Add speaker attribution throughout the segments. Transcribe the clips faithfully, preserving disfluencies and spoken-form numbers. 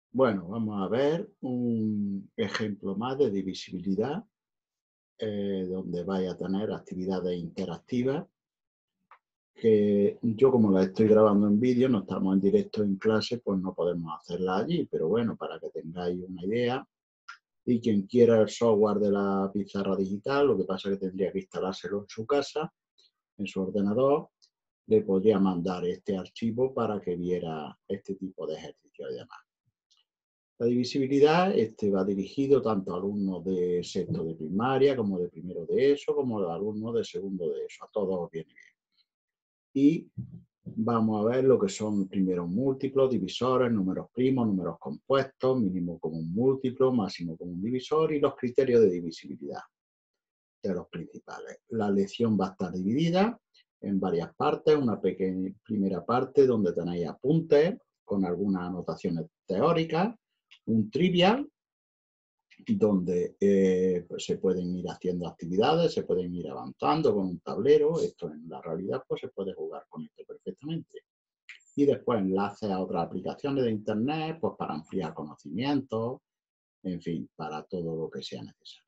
Speaker 1: Bueno, vamos a ver un ejemplo más de divisibilidad, eh, donde vaya a tener actividades interactivas, que yo como la estoy grabando en vídeo, no estamos en directo en clase, pues no podemos hacerla allí, pero bueno, para que tengáis una idea. Y quien quiera el software de la pizarra digital, lo que pasa es que tendría que instalárselo en su casa, en su ordenador, le podría mandar este archivo para que viera este tipo de ejercicios y demás. La divisibilidad este, va dirigido tanto a alumnos de sexto de primaria, como de primero de eso, como a alumnos de segundo de eso. A todos os viene bien. Y vamos a ver lo que son primero múltiplos, divisores, números primos, números compuestos, mínimo común múltiplo, máximo común divisor y los criterios de divisibilidad de los principales. La lección va a estar dividida en varias partes. Una pequeña primera parte donde tenéis apuntes con algunas anotaciones teóricas, un trivial donde eh, pues se pueden ir haciendo actividades, se pueden ir avanzando con un tablero. Esto en la realidad pues se puede jugar con esto perfectamente. Y después enlaces a otras aplicaciones de internet pues para ampliar conocimientos, en fin, para todo lo que sea necesario.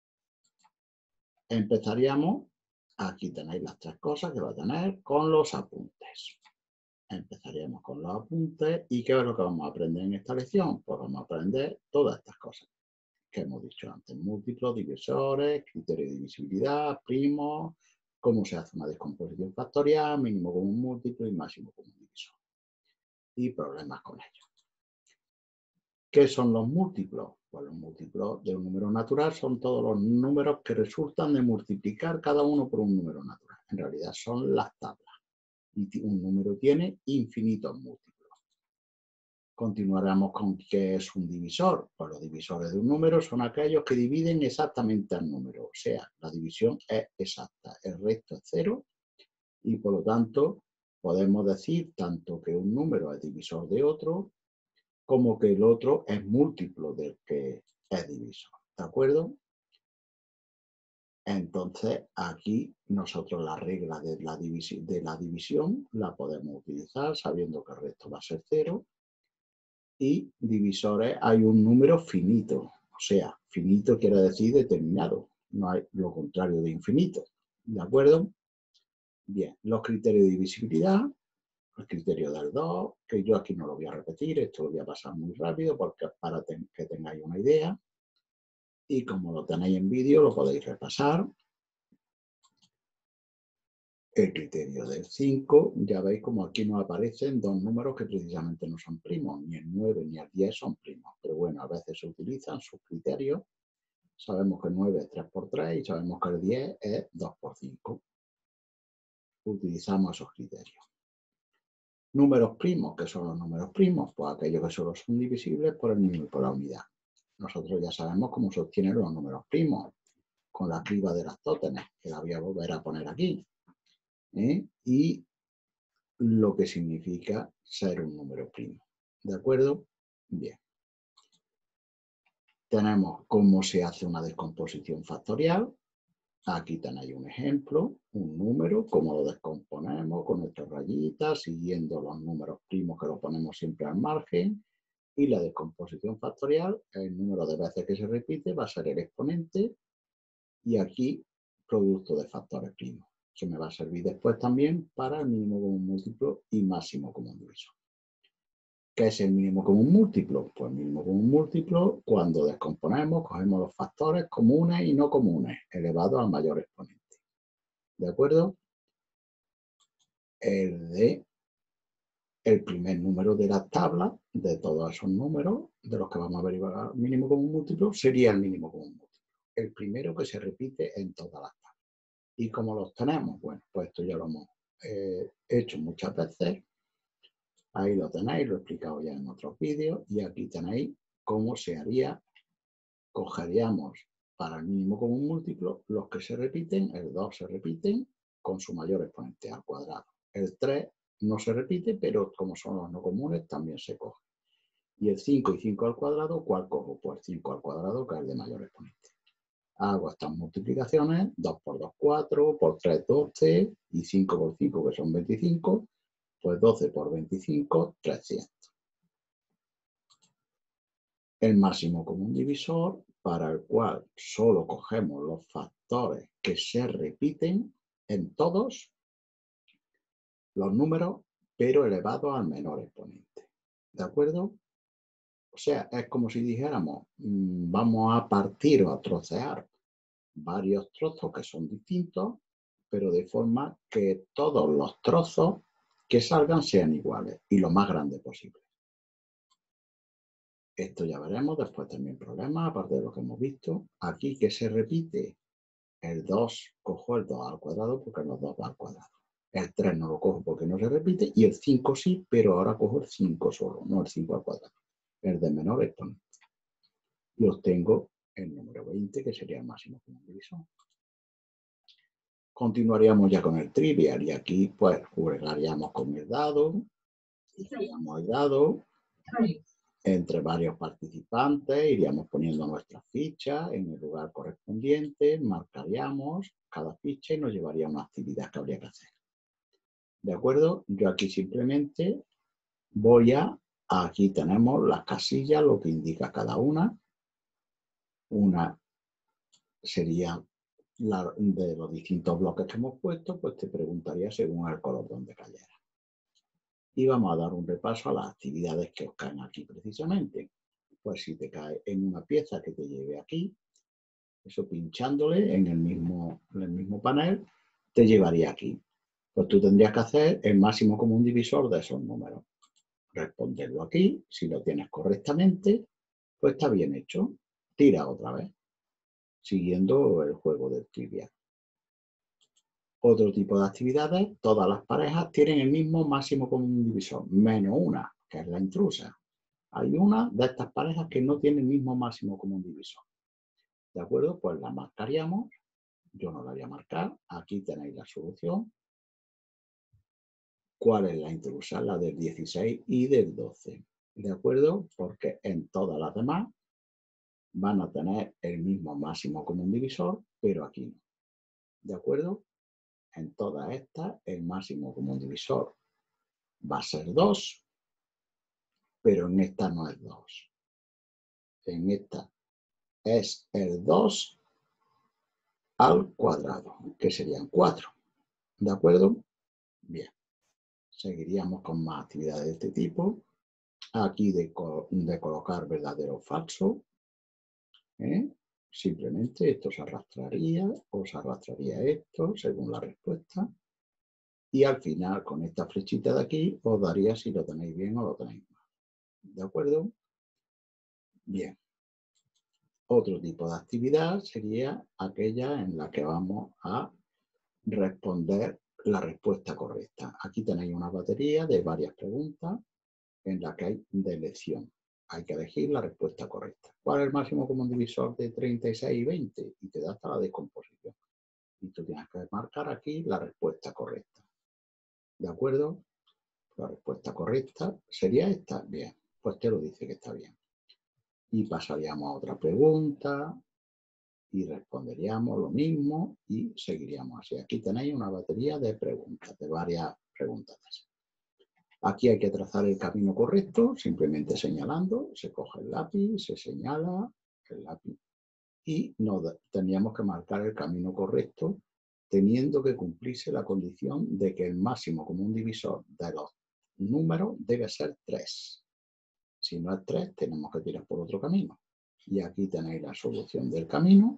Speaker 1: Empezaríamos, aquí tenéis las tres cosas que va a tener, con los apuntes. Empezaríamos con los apuntes y ¿qué es lo que vamos a aprender en esta lección? Pues vamos a aprender todas estas cosas que hemos dicho antes: múltiplos, divisores, criterios de divisibilidad, primos, cómo se hace una descomposición factorial, mínimo común múltiplo y máximo común divisor. Y problemas con ellos. ¿Qué son los múltiplos? Pues los múltiplos de un número natural son todos los números que resultan de multiplicar cada uno por un número natural. En realidad son las tablas. Y un número tiene infinitos múltiplos. Continuaremos con qué es un divisor. Pues los divisores de un número son aquellos que dividen exactamente al número. O sea, la división es exacta. El resto es cero y por lo tanto podemos decir tanto que un número es divisor de otro como que el otro es múltiplo del que es divisor. ¿De acuerdo? Entonces, aquí nosotros la regla de la, de la división la podemos utilizar sabiendo que el resto va a ser cero. Y divisores hay un número finito. O sea, finito quiere decir determinado. No hay lo contrario de infinito. ¿De acuerdo? Bien, los criterios de divisibilidad. El criterio del dos, que yo aquí no lo voy a repetir, esto lo voy a pasar muy rápido porque para que tengáis una idea. Y como lo tenéis en vídeo, lo podéis repasar. El criterio del cinco, ya veis como aquí nos aparecen dos números que precisamente no son primos, ni el nueve ni el diez son primos, pero bueno, a veces se utilizan sus criterios. Sabemos que el nueve es tres por tres y sabemos que el diez es dos por cinco. Utilizamos esos criterios. Números primos, ¿qué son los números primos? Pues aquellos que solo son divisibles por el mínimo y por la unidad. Nosotros ya sabemos cómo se obtienen los números primos, con la criba de las tótenes, que la voy a volver a poner aquí. ¿eh? Y lo que significa ser un número primo. ¿De acuerdo? Bien. Tenemos cómo se hace una descomposición factorial. Aquí tenéis un ejemplo, un número, cómo lo descomponemos con nuestras rayitas, siguiendo los números primos que lo ponemos siempre al margen. Y la descomposición factorial, el número de veces que se repite va a ser el exponente y aquí producto de factores primos. Eso me va a servir después también para el mínimo común múltiplo y máximo común divisor. ¿Qué es el mínimo común múltiplo? Pues el mínimo común múltiplo, cuando descomponemos, cogemos los factores comunes y no comunes, elevados al mayor exponente. ¿De acuerdo? El de el primer número de la tabla, de todos esos números, de los que vamos a averiguar el mínimo común múltiplo, sería el mínimo común múltiplo. El primero que se repite en todas las tablas. ¿Y cómo los tenemos? Bueno, pues esto ya lo hemos eh, hecho muchas veces. Ahí lo tenéis, lo he explicado ya en otros vídeos. Y aquí tenéis cómo se haría. Cogeríamos para el mínimo común múltiplo los que se repiten. El dos se repiten con su mayor exponente al cuadrado. El tres no se repite, pero como son los no comunes, también se coge. Y el cinco y cinco al cuadrado, ¿cuál cojo? Pues cinco al cuadrado, que es el de mayor exponente. Hago estas multiplicaciones, dos por dos, cuatro, por tres, doce, y cinco por cinco, que son veinticinco, pues doce por veinticinco, trescientos. el máximo común divisor para el cual solo cogemos los factores que se repiten en todos los números, pero elevados al menor exponente. ¿De acuerdo? O sea, es como si dijéramos, mmm, vamos a partir o a trocear varios trozos que son distintos, pero de forma que todos los trozos que salgan sean iguales y lo más grande posible. Esto ya veremos después también problemas, aparte de lo que hemos visto. Aquí que se repite el dos, cojo el dos al cuadrado porque los dos va al cuadrado. El tres no lo cojo porque no se repite y el cinco sí, pero ahora cojo el cinco solo, no el cinco al cuadrado. El de menor exponente. Y obtengo el número veinte, que sería el máximo común divisor. Continuaríamos ya con el trivial y aquí pues jugaríamos con el dado, iríamos el dado entre varios participantes, iríamos poniendo nuestras fichas en el lugar correspondiente, marcaríamos cada ficha y nos llevaría una actividad que habría que hacer. ¿De acuerdo? Yo aquí simplemente voy a, aquí tenemos las casillas, lo que indica cada una. Una sería la, de los distintos bloques que hemos puesto, pues te preguntaría según el color donde cayera. Y vamos a dar un repaso a las actividades que os caen aquí precisamente. Pues si te cae en una pieza que te lleve aquí, eso pinchándole en el mismo, en el mismo panel, te llevaría aquí. Pues tú tendrías que hacer el máximo común divisor de esos números. Responderlo aquí, si lo tienes correctamente, pues está bien hecho. Tira otra vez, siguiendo el juego del trivial. Otro tipo de actividades, todas las parejas tienen el mismo máximo común divisor, menos una, que es la intrusa. Hay una de estas parejas que no tiene el mismo máximo común divisor. ¿De acuerdo? Pues la marcaríamos. Yo no la voy a marcar. Aquí tenéis la solución. ¿Cuál es la intrusa? La del dieciséis y del doce. ¿De acuerdo? Porque en todas las demás van a tener el mismo máximo común divisor, pero aquí no. ¿De acuerdo? En todas estas, el máximo común divisor va a ser dos, pero en esta no es dos. En esta es el dos al cuadrado, que serían cuatro. ¿De acuerdo? Bien. Seguiríamos con más actividades de este tipo. Aquí de, de colocar verdadero o falso. ¿eh? Simplemente esto se arrastraría o se arrastraría esto según la respuesta. Y al final, con esta flechita de aquí, os daría si lo tenéis bien o lo tenéis mal. ¿De acuerdo? Bien. Otro tipo de actividad sería aquella en la que vamos a responder la respuesta correcta. Aquí tenéis una batería de varias preguntas en la que hay de elección. Hay que elegir la respuesta correcta. ¿Cuál es el máximo común divisor de treinta y seis y veinte? Y te da hasta la descomposición. Y tú tienes que marcar aquí la respuesta correcta. ¿De acuerdo? La respuesta correcta sería esta. Bien, pues te lo dice que está bien. Y pasaríamos a otra pregunta y responderíamos lo mismo y seguiríamos así. Aquí tenéis una batería de preguntas, de varias preguntas. Aquí hay que trazar el camino correcto, simplemente señalando, se coge el lápiz, se señala el lápiz y nos teníamos que marcar el camino correcto teniendo que cumplirse la condición de que el máximo común divisor de los números debe ser tres. Si no es tres, tenemos que tirar por otro camino. Y aquí tenéis la solución del camino,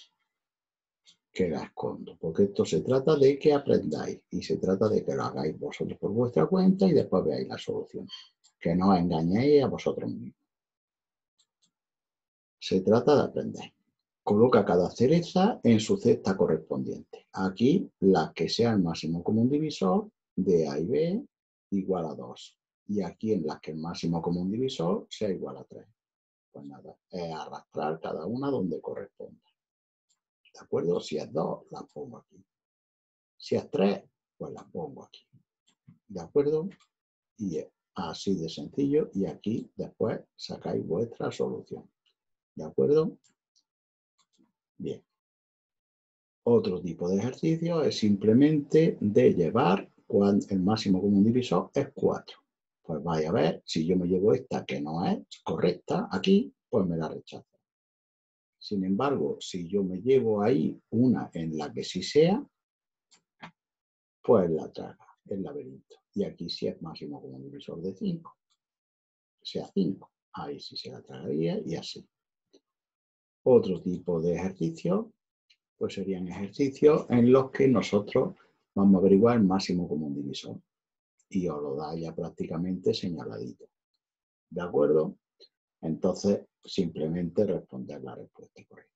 Speaker 1: que la escondo, porque esto se trata de que aprendáis y se trata de que lo hagáis vosotros por vuestra cuenta y después veáis la solución. Que no os engañéis a vosotros mismos. Se trata de aprender. Coloca cada cereza en su cesta correspondiente. Aquí, la que sea el máximo común divisor de A y B igual a dos. Y aquí en las que el máximo común divisor sea igual a tres. Pues nada, es arrastrar cada una donde corresponda. ¿De acuerdo? Si es dos, las pongo aquí. Si es tres, pues las pongo aquí. ¿De acuerdo? Y es así de sencillo. Y aquí después sacáis vuestra solución. ¿De acuerdo? Bien. Otro tipo de ejercicio es simplemente de llevar cuando el máximo común divisor es cuatro. Pues vais a ver, si yo me llevo esta que no es correcta aquí, pues me la rechaza. Sin embargo, si yo me llevo ahí una en la que sí sea, pues la traga el laberinto. Y aquí sí es máximo común divisor de cinco. Sea cinco. Ahí sí se la tragaría y así. Otro tipo de ejercicios, pues serían ejercicios en los que nosotros vamos a averiguar el máximo común divisor. Y os lo da ya prácticamente señaladito. ¿De acuerdo? Entonces, simplemente responder la respuesta correcta.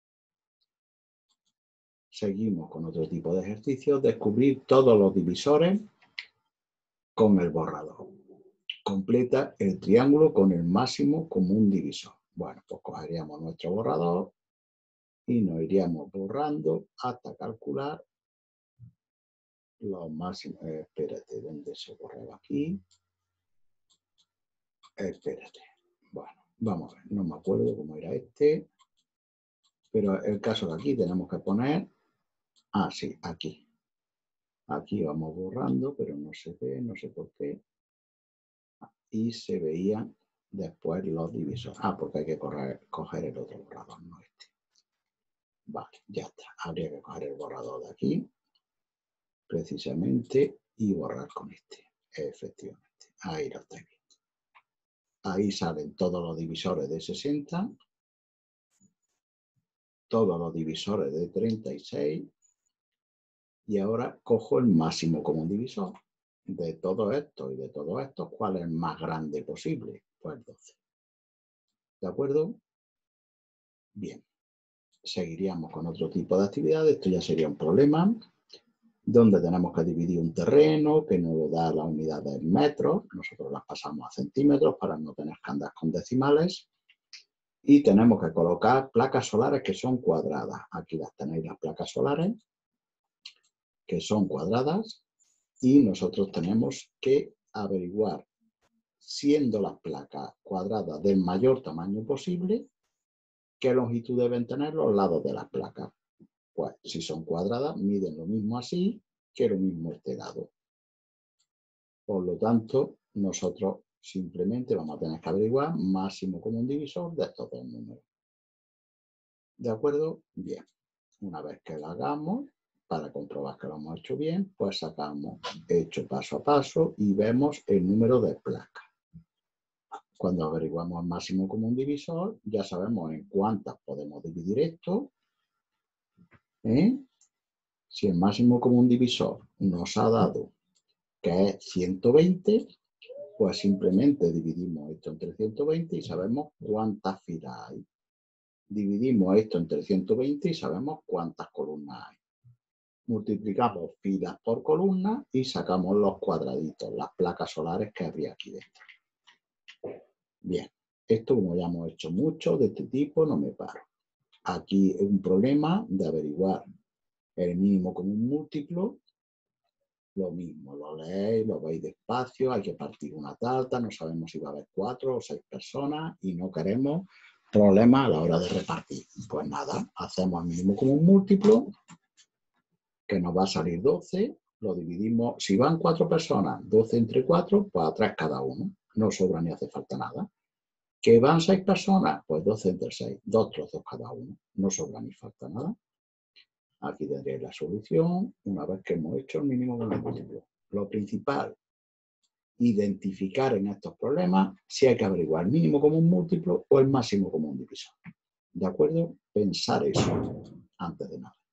Speaker 1: Seguimos con otro tipo de ejercicios. Descubrir todos los divisores con el borrador. Completa el triángulo con el máximo común divisor. Bueno, pues cogeríamos nuestro borrador y nos iríamos borrando hasta calcular los máximos. Eh, espérate, ¿dónde se borraba aquí? Espérate. Bueno, vamos a ver, no me acuerdo cómo era este. Pero el caso de aquí tenemos que poner, ah, sí, aquí. Aquí vamos borrando, pero no se ve, no sé por qué. Y se veían después los divisores. Ah, porque hay que correr, coger el otro borrador, no este. Vale, ya está. Habría que coger el borrador de aquí, precisamente, y borrar con este. Efectivamente. Ahí lo estáis viendo. Ahí salen todos los divisores de sesenta, todos los divisores de treinta y seis, y ahora cojo el máximo común divisor. De todo esto y de todo esto, ¿cuál es el más grande posible? Pues doce. ¿De acuerdo? Bien. Seguiríamos con otro tipo de actividad. Esto ya sería un problema donde tenemos que dividir un terreno que nos da la unidad de metros. Nosotros las pasamos a centímetros para no tener que andar con decimales. Y tenemos que colocar placas solares que son cuadradas. Aquí las tenéis, las placas solares, que son cuadradas. Y nosotros tenemos que averiguar, siendo las placas cuadradas del mayor tamaño posible, qué longitud deben tener los lados de las placas. Pues si son cuadradas, miden lo mismo así que lo mismo este lado. Por lo tanto, nosotros simplemente vamos a tener que averiguar máximo común divisor de estos dos números. ¿De acuerdo? Bien. Una vez que lo hagamos, para comprobar que lo hemos hecho bien, pues sacamos hecho paso a paso y vemos el número de placas. Cuando averiguamos el máximo común divisor, ya sabemos en cuántas podemos dividir esto. ¿Eh? Si el máximo común divisor nos ha dado que es ciento veinte, pues simplemente dividimos esto entre ciento veinte y sabemos cuántas filas hay. Dividimos esto entre ciento veinte y sabemos cuántas columnas hay. Multiplicamos filas por columnas y sacamos los cuadraditos, las placas solares que habría aquí dentro. Bien, esto como ya hemos hecho mucho de este tipo, no me paro. Aquí es un problema de averiguar el mínimo común múltiplo. Lo mismo, lo leéis, lo veis despacio, hay que partir una tarta, no sabemos si va a haber cuatro o seis personas y no queremos problemas a la hora de repartir. Pues nada, hacemos el mínimo común múltiplo, que nos va a salir doce, lo dividimos, si van cuatro personas, doce entre cuatro, pues a tres cada uno, no sobra ni hace falta nada. ¿Que van seis personas? Pues doce entre seis, dos trozos cada uno, no sobra ni falta nada. Aquí tendréis la solución una vez que hemos hecho el mínimo común múltiplo. Lo principal, identificar en estos problemas si hay que averiguar el mínimo común múltiplo o el máximo común divisor. ¿De acuerdo? Pensar eso antes de nada.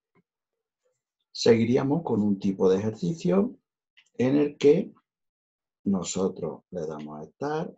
Speaker 1: Seguiríamos con un tipo de ejercicio en el que nosotros le damos a estar,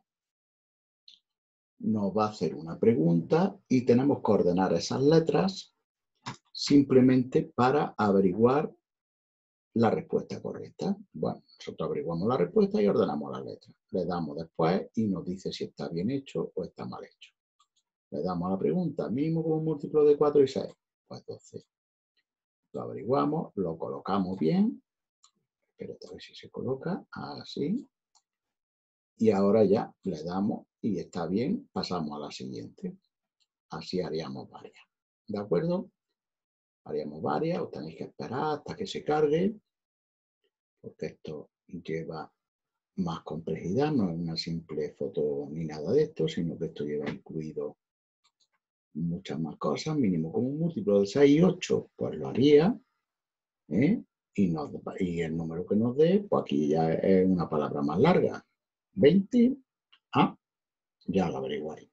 Speaker 1: nos va a hacer una pregunta y tenemos que ordenar esas letras simplemente para averiguar la respuesta correcta. Bueno, nosotros averiguamos la respuesta y ordenamos las letras. Le damos después y nos dice si está bien hecho o está mal hecho. Le damos a la pregunta, mínimo común múltiplo de cuatro y seis. Pues doce. Lo averiguamos, lo colocamos bien. Espérate a ver si se coloca. Así. Y ahora ya le damos y está bien, pasamos a la siguiente. Así haríamos varias. ¿De acuerdo? Haríamos varias, os tenéis que esperar hasta que se cargue, porque esto lleva más complejidad, no es una simple foto ni nada de esto, sino que esto lleva incluido muchas más cosas. Mínimo común múltiplo de seis y ocho, pues lo haría, ¿eh? Y, nos, y el número que nos dé, pues aquí ya es una palabra más larga. veinte, ah, ya lo averiguaré.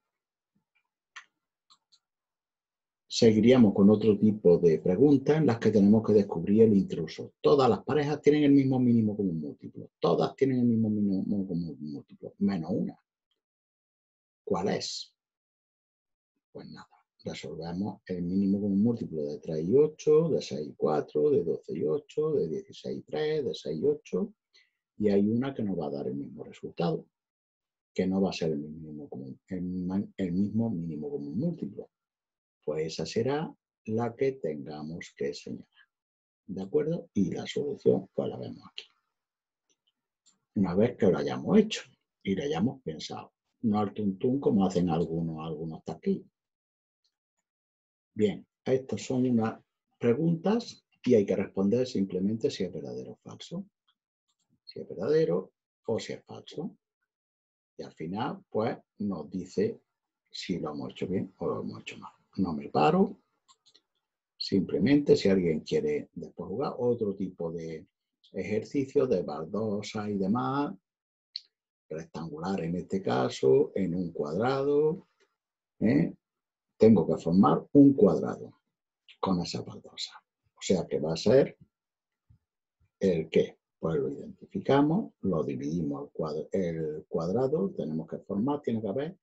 Speaker 1: Seguiríamos con otro tipo de preguntas en las que tenemos que descubrir el intruso. Todas las parejas tienen el mismo mínimo común múltiplo. Todas tienen el mismo mínimo común múltiplo, menos una. ¿Cuál es? Pues nada, resolvemos el mínimo común múltiplo de tres y ocho, de seis y cuatro, de doce y ocho, de dieciséis y tres, de seis y ocho, y hay una que nos va a dar el mismo resultado, que no va a ser el mínimo común, el, el mismo mínimo común múltiplo. Pues esa será la que tengamos que señalar. ¿De acuerdo? Y la solución, pues la vemos aquí. Una vez que lo hayamos hecho y lo hayamos pensado. No al tuntún como hacen algunos, algunos taquillos. Bien, estas son unas preguntas y hay que responder simplemente si es verdadero o falso. Si es verdadero o si es falso. Y al final, pues, nos dice si lo hemos hecho bien o lo hemos hecho mal. No me paro. Simplemente, si alguien quiere después jugar otro tipo de ejercicios de baldosa y demás, rectangular en este caso, en un cuadrado, ¿eh? Tengo que formar un cuadrado con esa baldosa. O sea que va a ser el qué. Pues lo identificamos, lo dividimos el cuadrado, el cuadrado, tenemos que formar, tiene que haber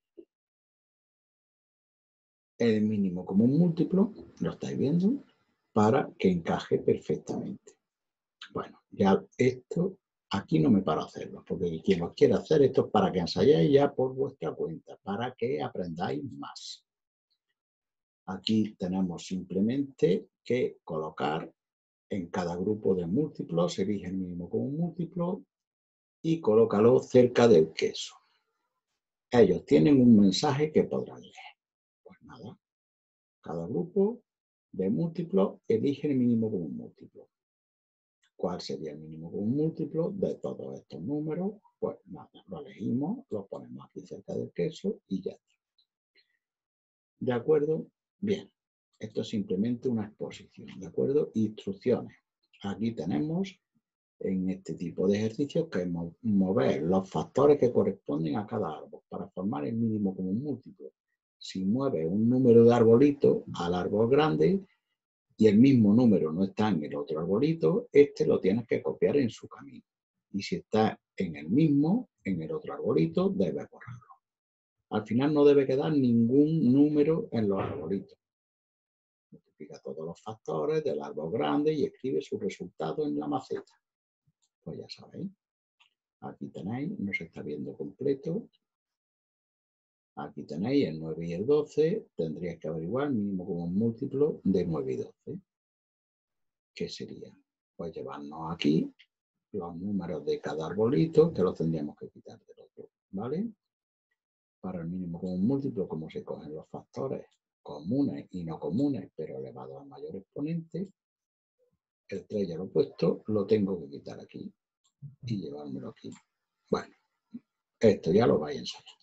Speaker 1: el mínimo común múltiplo, lo estáis viendo, para que encaje perfectamente. Bueno, ya esto, aquí no me paro a hacerlo, porque quien lo quiera hacer, esto es para que ensayéis ya por vuestra cuenta, para que aprendáis más. Aquí tenemos simplemente que colocar en cada grupo de múltiplos, elige el mínimo común múltiplo y colócalo cerca del queso. Ellos tienen un mensaje que podrán leer. Pues nada, cada grupo de múltiplos elige el mínimo común múltiplo. ¿Cuál sería el mínimo común múltiplo de todos estos números? Pues nada, lo elegimos, lo ponemos aquí cerca del queso y ya está. ¿De acuerdo? Bien, esto es simplemente una exposición, ¿de acuerdo? Instrucciones. Aquí tenemos en este tipo de ejercicios que mover los factores que corresponden a cada árbol para formar el mínimo común múltiplo. Si mueve un número de arbolitos al árbol grande y el mismo número no está en el otro arbolito, este lo tienes que copiar en su camino. Y si está en el mismo, en el otro arbolito, debes borrarlo. Al final no debe quedar ningún número en los arbolitos. Multiplica todos los factores del árbol grande y escribe su resultado en la maceta. Pues ya sabéis. Aquí tenéis, no se está viendo completo. Aquí tenéis el nueve y el doce. Tendríais que averiguar el mínimo común múltiplo de nueve y doce. ¿Qué sería? Pues llevarnos aquí los números de cada arbolito, que los tendríamos que quitar del otro, ¿vale? Para el mínimo común múltiplo, como se cogen los factores comunes y no comunes, pero elevados al mayor exponente, el tres ya lo he puesto, lo tengo que quitar aquí y llevármelo aquí. Bueno, esto ya lo vais a ensayar.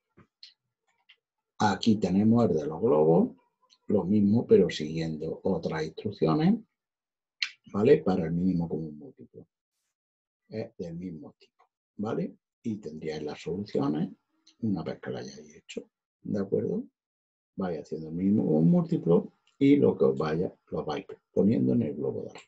Speaker 1: Aquí tenemos el de los globos, lo mismo, pero siguiendo otras instrucciones, ¿vale? Para el mínimo común múltiplo. Es del mismo tipo, ¿vale? Y tendríais las soluciones una vez que lo hayáis hecho, ¿de acuerdo? Vais haciendo el mínimo común múltiplo y lo que os vaya, lo vais poniendo en el globo de arriba.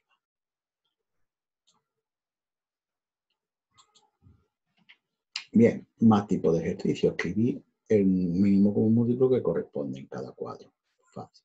Speaker 1: Bien, más tipos de ejercicios. Escribí el mínimo común múltiplo que corresponde en cada cuadro. Fácil.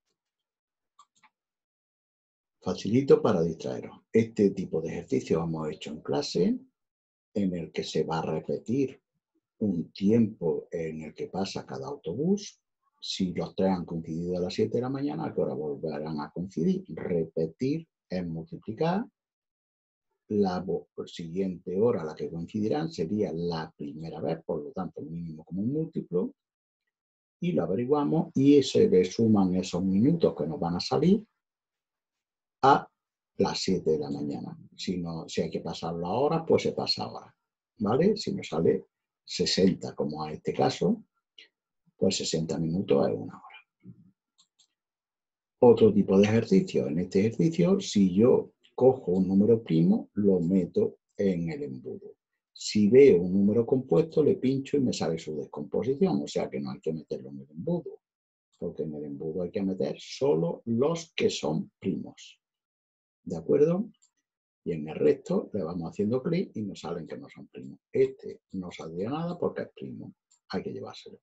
Speaker 1: Facilito para distraeros. Este tipo de ejercicio hemos hecho en clase, en el que se va a repetir un tiempo en el que pasa cada autobús. Si los tres han coincidido a las siete de la mañana, ¿a qué hora volverán a coincidir? Repetir es multiplicar. La siguiente hora a la que coincidirán sería la primera vez, por lo tanto, mínimo común múltiplo. Y lo averiguamos y se le suman esos minutos que nos van a salir a las siete de la mañana. Si, no, si hay que pasarlo ahora, pues se pasa ahora. ¿vale? Si me sale sesenta, como en este caso, pues sesenta minutos es una hora. Otro tipo de ejercicio. En este ejercicio, si yo cojo un número primo, lo meto en el embudo. Si veo un número compuesto, le pincho y me sale su descomposición. O sea que no hay que meterlo en el embudo, porque en el embudo hay que meter solo los que son primos. ¿De acuerdo? Y en el resto le vamos haciendo clic y nos salen que no son primos. Este no saldría nada porque es primo. Hay que llevárselo.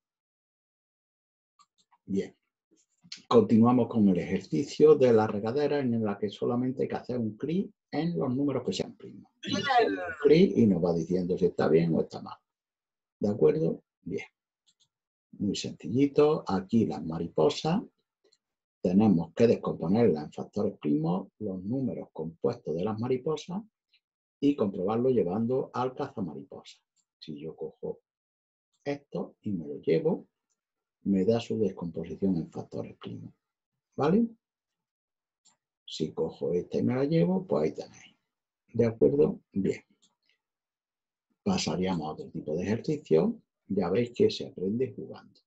Speaker 1: Bien. Continuamos con el ejercicio de la regadera en la que solamente hay que hacer un clic en los números que sean primos. Y hacemos un clic y nos va diciendo si está bien o está mal. ¿De acuerdo? Bien. Muy sencillito. Aquí las mariposas. Tenemos que descomponerlas en factores primos, los números compuestos de las mariposas y comprobarlo llevando al cazamariposa. Si yo cojo esto y me lo llevo, me da su descomposición en factores primos. ¿Vale? Si cojo esta y me la llevo, pues ahí tenéis. ¿De acuerdo? Bien. Pasaríamos a otro tipo de ejercicio. Ya veis que se aprende jugando.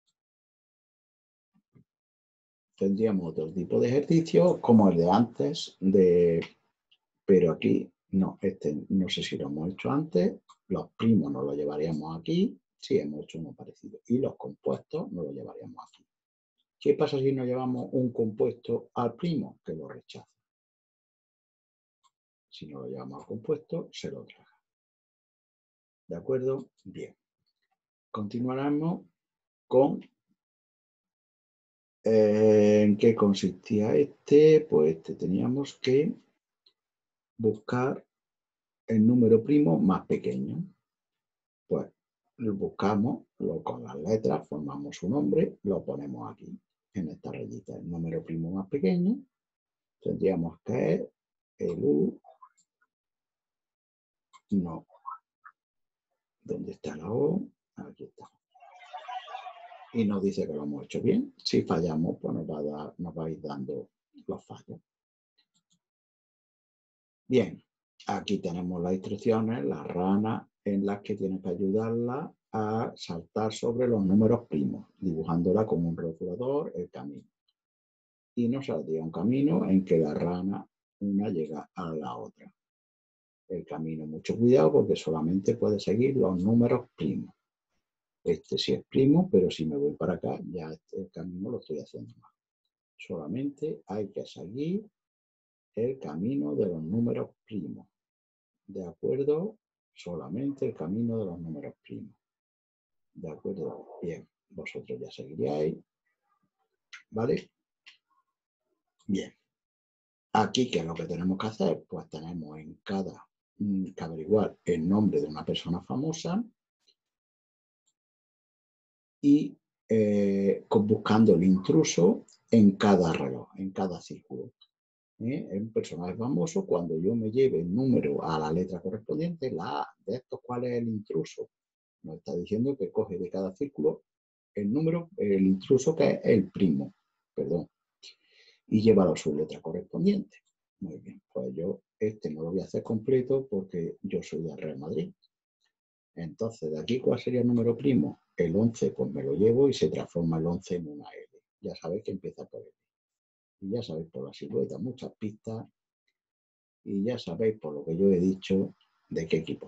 Speaker 1: Tendríamos otro tipo de ejercicio como el de antes, de... pero aquí no, este no sé si lo hemos hecho antes. Los primos nos lo llevaríamos aquí. Sí, hemos hecho uno parecido. Y los compuestos nos lo llevaríamos aquí. ¿Qué pasa si no llevamos un compuesto al primo? Que lo rechaza. Si no lo llevamos al compuesto, se lo traga. ¿De acuerdo? Bien. Continuaremos con eh, ¿en qué consistía este? Pues este teníamos que buscar el número primo más pequeño. Pues lo buscamos lo, con las letras, formamos un nombre, lo ponemos aquí, en esta rayita. El número primo más pequeño tendríamos que es el U. No. ¿Dónde está la O? Aquí está. Y nos dice que lo hemos hecho bien. Si fallamos, pues nos va a, dar, nos va a ir dando los fallos. Bien, aquí tenemos las instrucciones, la rana en las que tiene que ayudarla a saltar sobre los números primos, dibujándola como un rotulador, el camino. Y nos saldría un camino en que la rana una llega a la otra. El camino, mucho cuidado porque solamente puede seguir los números primos. Este sí es primo, pero si me voy para acá, ya el camino lo estoy haciendo mal. Solamente hay que seguir el camino de los números primos. ¿De acuerdo? Solamente el camino de los números primos. ¿De acuerdo? Bien, vosotros ya seguiríais. ¿Vale? Bien. Aquí, ¿qué es lo que tenemos que hacer? Pues tenemos en cada, que averiguar el nombre de una persona famosa y eh, buscando el intruso en cada reloj, en cada círculo. ¿Eh? Es un personaje famoso. Cuando yo me lleve el número a la letra correspondiente, la A de estos, ¿cuál es el intruso? Nos está diciendo que coge de cada círculo el número, el intruso que es el primo, perdón, y llévalo a su letra correspondiente. Muy bien, pues yo este no lo voy a hacer completo porque yo soy de Real Madrid. Entonces, de aquí, ¿cuál sería el número primo? El once, pues me lo llevo y se transforma el once en una L. Ya sabéis que empieza por L. Y ya sabéis por la silueta muchas pistas y ya sabéis por lo que yo he dicho de qué equipo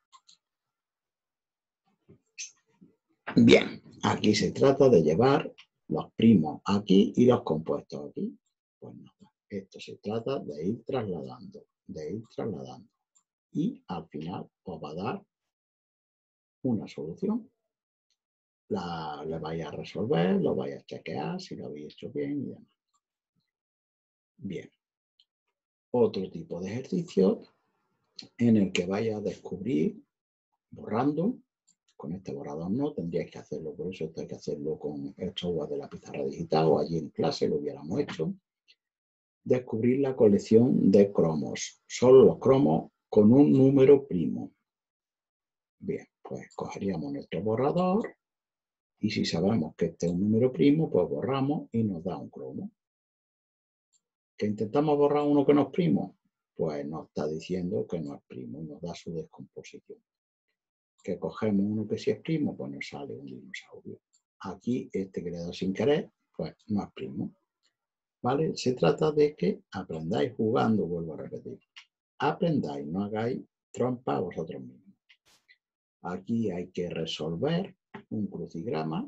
Speaker 1: es. Bien, aquí se trata de llevar los primos aquí y los compuestos aquí. Pues nada, esto se trata de ir trasladando, de ir trasladando. Y al final os va a dar una solución. La, la vais a resolver, lo vais a chequear si lo habéis hecho bien y demás. Bien. Otro tipo de ejercicio en el que vais a descubrir borrando. Con este borrador no, tendríais que hacerlo, por eso esto hay que hacerlo con el software de la pizarra digital o allí en clase lo hubiéramos hecho. Descubrir la colección de cromos, solo los cromos con un número primo. Bien, pues cogeríamos nuestro borrador y si sabemos que este es un número primo, pues borramos y nos da un cromo. ¿Que intentamos borrar uno que no es primo? Pues nos está diciendo que no es primo y nos da su descomposición. que cogemos uno que sí es primo, pues nos sale un dinosaurio. Aquí este que le he dado sin querer, pues no es primo. ¿Vale? Se trata de que aprendáis jugando, vuelvo a repetir. Aprendáis, no hagáis trompa a vosotros mismos. Aquí hay que resolver un crucigrama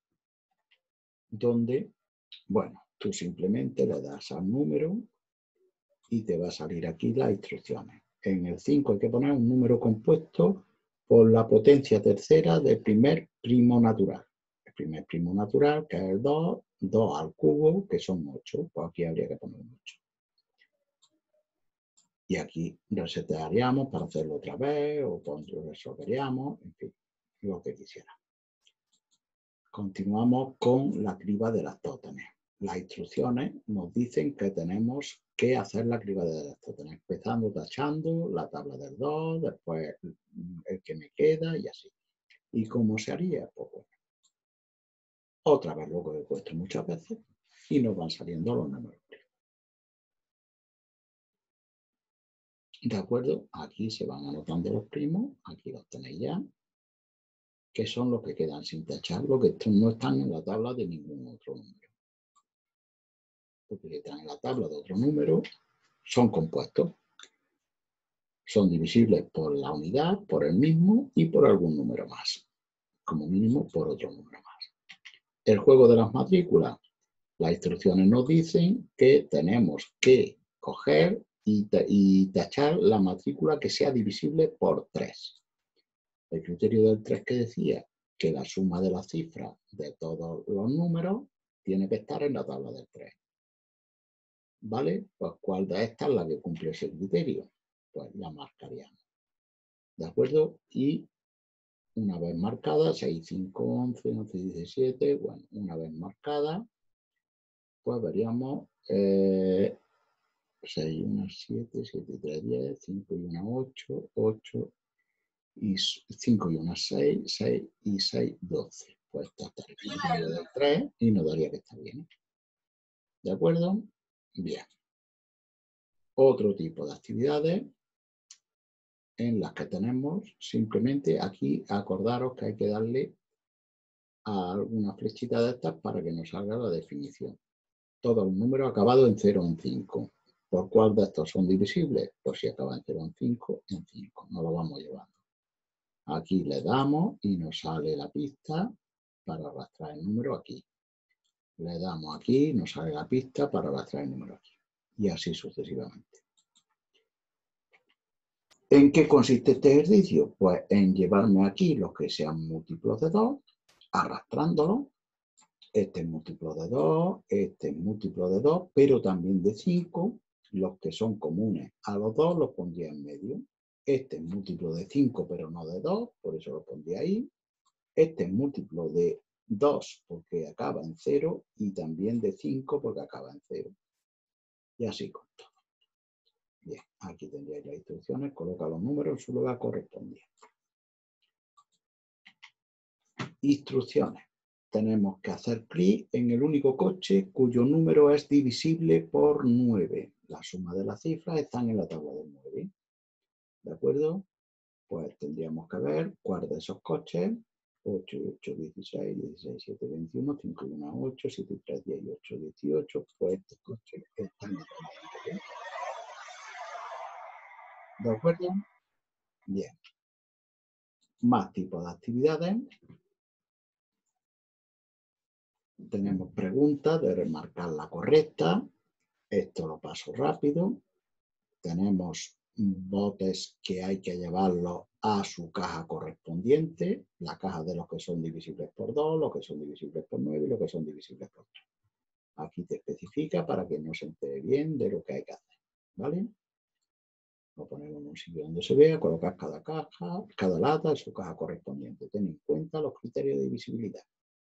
Speaker 1: donde, bueno, tú simplemente le das al número y te va a salir aquí las instrucciones. En el cinco hay que poner un número compuesto por la potencia tercera del primer primo natural. El primer primo natural, que es el dos, dos al cubo, que son ocho. Pues aquí habría que poner un ocho. Y aquí resetearíamos para hacerlo otra vez, o resolveríamos, en fin, lo que quisiera. Continuamos con la criba de Eratosthenes. Las instrucciones nos dicen que tenemos que hacer la criba de Eratosthenes, empezando tachando la tabla del dos, después el que me queda y así. ¿Y cómo se haría? Pues bueno, otra vez lo que he puesto muchas veces y nos van saliendo los números. ¿De acuerdo? Aquí se van anotando los primos, aquí los tenéis ya, que son los que quedan sin tachar, los que no están en la tabla de ningún otro número. Los que están en la tabla de otro número son compuestos. Son divisibles por la unidad, por el mismo y por algún número más. Como mínimo por otro número más. El juego de las matrículas. Las instrucciones nos dicen que tenemos que coger y, y tachar la matrícula que sea divisible por tres. El criterio del tres que decía que la suma de las cifras de todos los números tiene que estar en la tabla del tres. ¿Vale? Pues ¿cuál de estas es la que cumple ese criterio? Pues la marcaríamos. ¿De acuerdo? Y una vez marcada, seis, cinco, once, once, diecisiete, bueno, una vez marcada, pues veríamos eh, seis, uno, siete, siete, tres, diez, cinco y uno, ocho, ocho, y cinco y uno, seis, seis y seis, doce. Pues esto está en el tres y nos daría que está bien. ¿De acuerdo? Bien. Otro tipo de actividades en las que tenemos simplemente aquí acordaros que hay que darle a alguna flechita de estas para que nos salga la definición. Todos los números acabados en cero o en cinco. ¿Por cuál de estos son divisibles? Pues si acaba en cero o en cinco, en cinco. Nos lo vamos llevando. Aquí le damos y nos sale la pista para arrastrar el número aquí. Le damos aquí y nos sale la pista para arrastrar el número aquí. Y así sucesivamente. ¿En qué consiste este ejercicio? Pues en llevarme aquí los que sean múltiplos de dos, arrastrándolo. Este es múltiplo de dos, este es múltiplo de dos, pero también de cinco. Los que son comunes a los dos los pondría en medio. Este es múltiplo de cinco, pero no de dos, por eso lo pondría ahí. Este es múltiplo de dos porque acaba en cero y también de cinco porque acaba en cero. Y así con todo. Bien, aquí tendríais las instrucciones, coloca los números en su lugar correspondiente. Instrucciones. Tenemos que hacer clic en el único coche cuyo número es divisible por nueve. La suma de las cifras están en la tabla de nueve. ¿De acuerdo? Pues tendríamos que ver cuál de esos coches, ocho y ocho, dieciséis, dieciséis, siete, veintiuno, cinco y uno, ocho, siete y tres, diez y ocho, dieciocho, pues estos coches están en la tabla de nueve. ¿De acuerdo? Bien. Más tipos de actividades. Tenemos preguntas de remarcar la correcta. Esto lo paso rápido. Tenemos botes que hay que llevarlos a su caja correspondiente. La caja de los que son divisibles por dos, los que son divisibles por nueve y los que son divisibles por tres. Aquí te especifica para que no se entere bien de lo que hay que hacer. ¿Vale? Lo ponemos en un sitio donde se vea, colocas cada caja, cada lata en su caja correspondiente. Ten en cuenta los criterios de divisibilidad.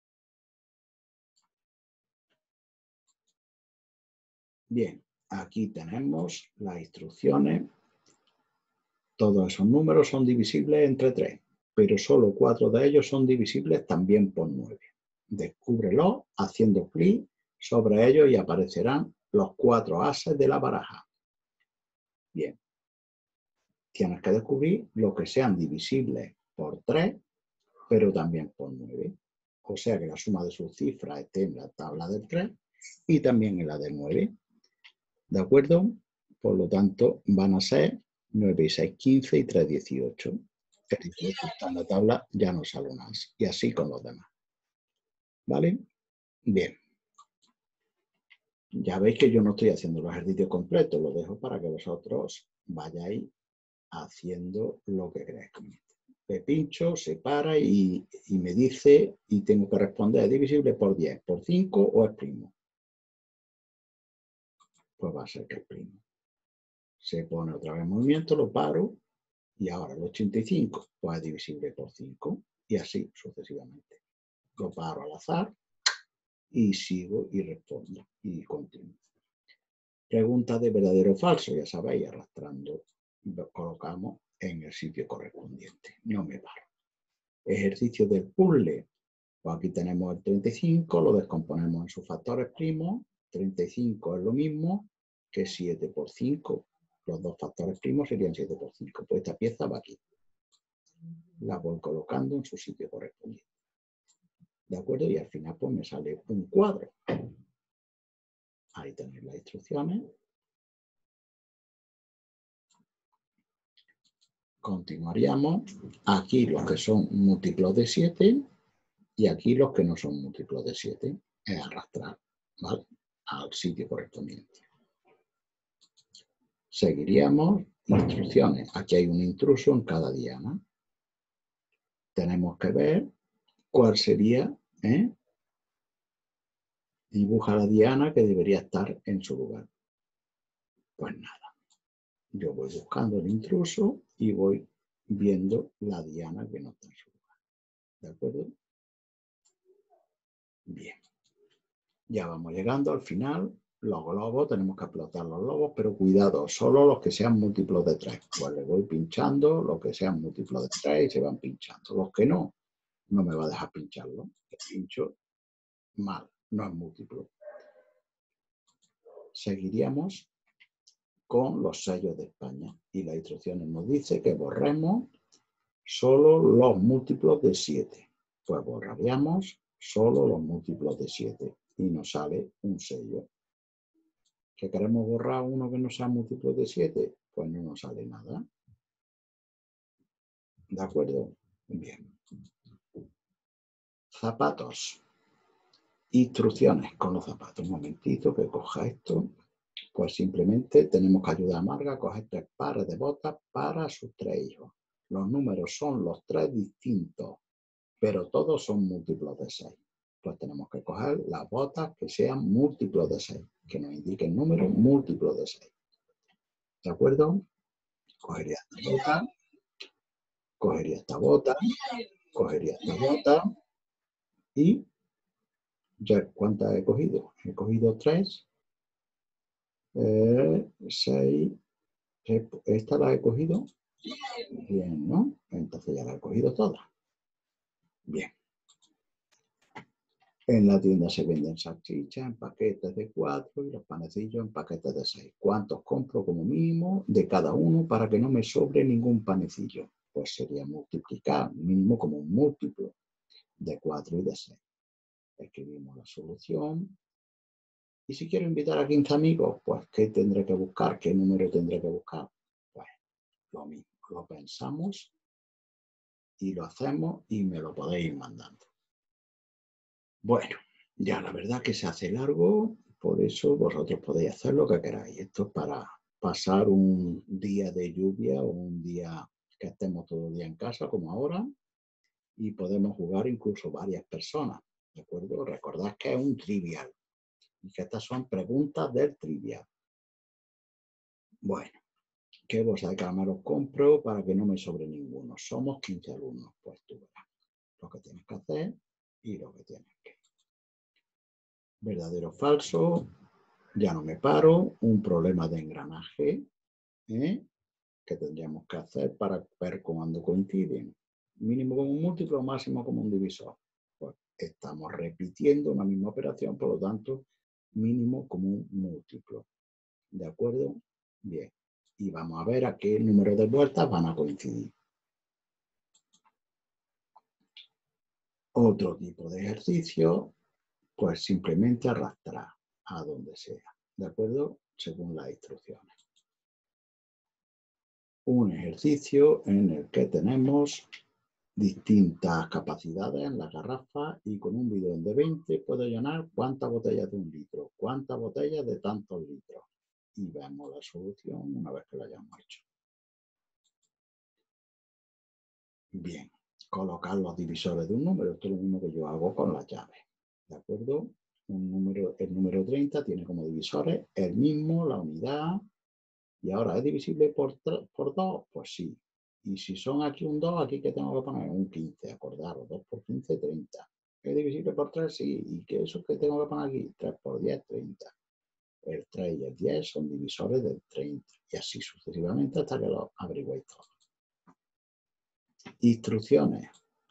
Speaker 1: Bien, aquí tenemos las instrucciones. Todos esos números son divisibles entre tres, pero solo cuatro de ellos son divisibles también por nueve. Descúbrelo haciendo clic sobre ellos y aparecerán los cuatro ases de la baraja. Bien. Tienes que descubrir lo que sean divisibles por tres, pero también por nueve. O sea que la suma de sus cifras esté en la tabla del tres y también en la del nueve. ¿De acuerdo? Por lo tanto, van a ser nueve y seis, quince y tres, dieciocho. El dieciocho está en la tabla, ya no sale más. Y así con los demás. ¿Vale? Bien. Ya veis que yo no estoy haciendo los ejercicios completos, lo dejo para que vosotros vayáis haciendo lo que queráis conmigo. Le pincho, se para y, y me dice, y tengo que responder, ¿es divisible por diez, por cinco o es primo? Pues va a ser que es primo. Se pone otra vez en movimiento, lo paro, y ahora el ochenta y cinco pues es divisible por cinco, y así sucesivamente. Lo paro al azar, y sigo y respondo, y continúo. Pregunta de verdadero o falso, ya sabéis, arrastrando, lo colocamos en el sitio correspondiente. No me paro. Ejercicio del puzzle. Pues aquí tenemos el treinta y cinco, lo descomponemos en sus factores primos. treinta y cinco es lo mismo que siete por cinco. Los dos factores primos serían siete por cinco. Pues esta pieza va aquí. La voy colocando en su sitio correspondiente. ¿De acuerdo? Y al final pues me sale un cuadro. Ahí tenéis las instrucciones. Continuaríamos. Aquí los que son múltiplos de siete y aquí los que no son múltiplos de siete. Es arrastrar, ¿vale? Al sitio correspondiente. Seguiríamos instrucciones. Aquí hay un intruso en cada diana. Tenemos que ver cuál sería, ¿eh? Dibuja la diana que debería estar en su lugar. Pues nada. Yo voy buscando el intruso y voy viendo la diana que no está en su lugar. ¿De acuerdo? Bien. Ya vamos llegando al final. Los globos, tenemos que explotar los globos, pero cuidado, solo los que sean múltiplos de tres. Pues le voy pinchando los que sean múltiplos de tres y se van pinchando. Los que no, no me va a dejar pincharlo. El pincho mal, no es múltiplo. Seguiríamos con los sellos de España. Y las instrucciones nos dice que borremos solo los múltiplos de siete. Pues borraríamos solo los múltiplos de siete. Y nos sale un sello. ¿Que queremos borrar uno que no sea múltiplo de siete? Pues no nos sale nada. ¿De acuerdo? Bien. Zapatos. Instrucciones con los zapatos. Un momentito que coja esto. Pues simplemente tenemos que ayudar a Marga a coger tres pares de botas para sus tres hijos. Los números son los tres distintos, pero todos son múltiplos de seis. Pues tenemos que coger las botas que sean múltiplos de seis, que nos indiquen números múltiplos de seis. ¿De acuerdo? Cogería esta bota, cogería esta bota, cogería esta bota y ya, ¿cuántas he cogido? He cogido tres, eh, seis, esta la he cogido. Bien, ¿no? Entonces ya la he cogido todas. Bien. En la tienda se venden salchichas en paquetes de cuatro y los panecillos en paquetes de seis. ¿Cuántos compro como mínimo de cada uno para que no me sobre ningún panecillo? Pues sería multiplicar, mínimo como un múltiplo de cuatro y de seis. Escribimos la solución. Y si quiero invitar a quince amigos, pues ¿qué tendré que buscar? ¿Qué número tendré que buscar? Pues lo mismo, lo pensamos y lo hacemos y me lo podéis ir mandando. Bueno, ya la verdad que se hace largo, por eso vosotros podéis hacer lo que queráis. Esto es para pasar un día de lluvia o un día que estemos todo el día en casa, como ahora, y podemos jugar incluso varias personas, ¿de acuerdo? Recordad que es un trivial y que estas son preguntas del trivial. Bueno, ¿qué bolsa de camaros compro para que no me sobre ninguno? Somos quince alumnos, pues tú verás lo que tienes que hacer y lo que tienes que. Verdadero o falso, ya no me paro, un problema de engranaje, ¿eh? Que tendríamos que hacer para ver cuándo coinciden. Mínimo como un múltiplo, máximo como un divisor. Pues estamos repitiendo una misma operación, por lo tanto, mínimo como un múltiplo. ¿De acuerdo? Bien. Y vamos a ver a qué número de vueltas van a coincidir. Otro tipo de ejercicio, pues simplemente arrastrar a donde sea, ¿de acuerdo? Según las instrucciones. Un ejercicio en el que tenemos distintas capacidades en la garrafa y con un bidón de veinte puedo llenar cuántas botellas de un litro, cuántas botellas de tantos litros. Y vemos la solución una vez que la hayamos hecho. Bien, colocar los divisores de un número, esto es lo mismo que yo hago con las llaves, ¿de acuerdo? Un número, el número treinta tiene como divisores el mismo, la unidad, y ahora es divisible por, por dos, pues sí. Y si son aquí un dos, aquí que tengo que poner un quince, acordaros, dos por quince, treinta. ¿Es divisible por tres? Sí. ¿Y qué eso que tengo que poner aquí? tres por diez, treinta. El tres y el diez son divisores del treinta. Y así sucesivamente hasta que lo averigüéis todo. Instrucciones.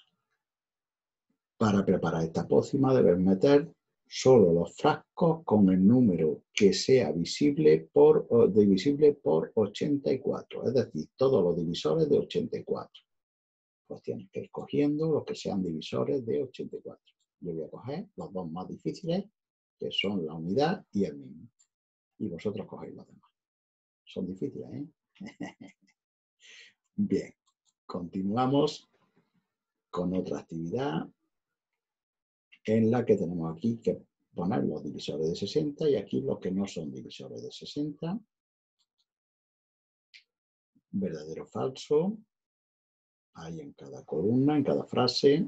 Speaker 1: Para preparar esta pócima debes meter solo los frascos con el número que sea visible por, divisible por ochenta y cuatro, es decir, todos los divisores de ochenta y cuatro. Pues tienes que ir cogiendo los que sean divisores de ochenta y cuatro. Yo voy a coger los dos más difíciles, que son la unidad y el mismo. Y vosotros cogéis los demás. Son difíciles, ¿eh? Bien, continuamos con otra actividad en la que tenemos aquí que poner los divisores de sesenta y aquí los que no son divisores de sesenta. Verdadero o falso. Hay en cada columna, en cada frase.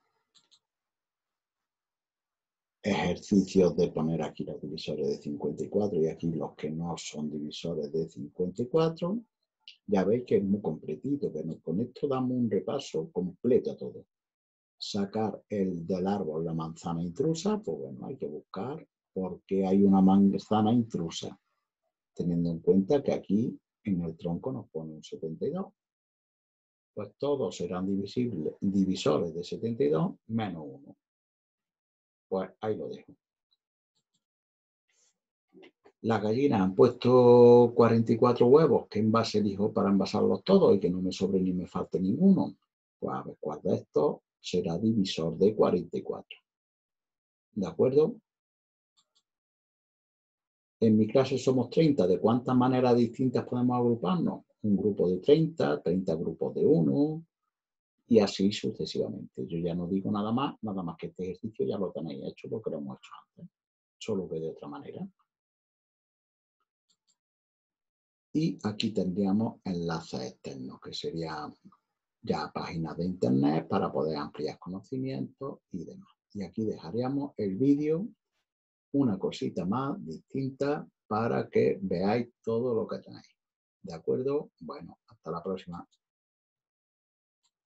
Speaker 1: Ejercicios de poner aquí los divisores de cincuenta y cuatro y aquí los que no son divisores de cincuenta y cuatro. Ya veis que es muy completito, pero con esto damos un repaso completo a todo. Sacar el del árbol la manzana intrusa, pues bueno, hay que buscar por qué hay una manzana intrusa, teniendo en cuenta que aquí en el tronco nos pone un setenta y dos. Pues todos serán divisibles, divisores de setenta y dos menos uno. Pues ahí lo dejo. Las gallinas han puesto cuarenta y cuatro huevos. ¿Qué envase elijo para envasarlos todos y que no me sobre ni me falte ninguno? Pues a ver cuál de estos será divisor de cuarenta y cuatro. ¿De acuerdo? En mi clase somos treinta. ¿De cuántas maneras distintas podemos agruparnos? Un grupo de treinta, treinta grupos de uno y así sucesivamente. Yo ya no digo nada más, nada más que este ejercicio ya lo tenéis hecho porque lo hemos hecho antes, solo que de otra manera. Y aquí tendríamos enlaces externos, que serían ya páginas de internet para poder ampliar conocimientos y demás. Y aquí dejaríamos el vídeo, una cosita más distinta para que veáis todo lo que tenéis. ¿De acuerdo? Bueno, hasta la próxima.